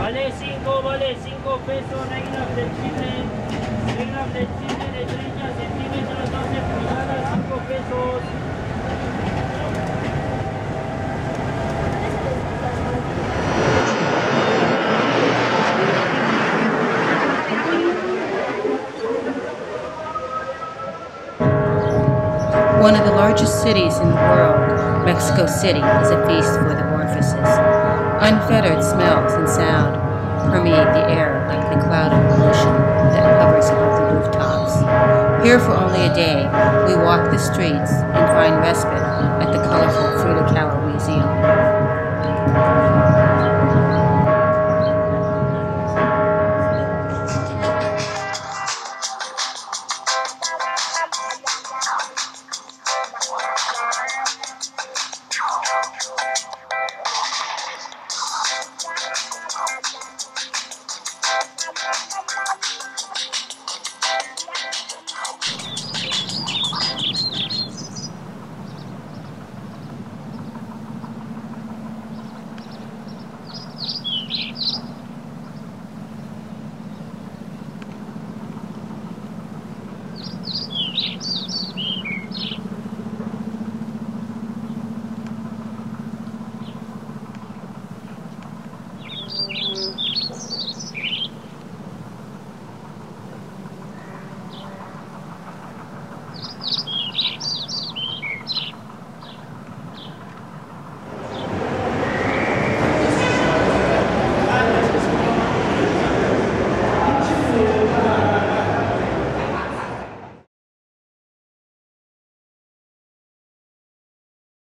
Vale 5 pesos, reinas de Chile de 30 centímetros, 12 pulgadas, 5 pesos. One of the largest cities in the world, Mexico City, is a feast for the orifices. Unfettered smells and sound permeate the air like the cloud of pollution that hovers above the rooftops. Here for only a day, we walk the streets and find respite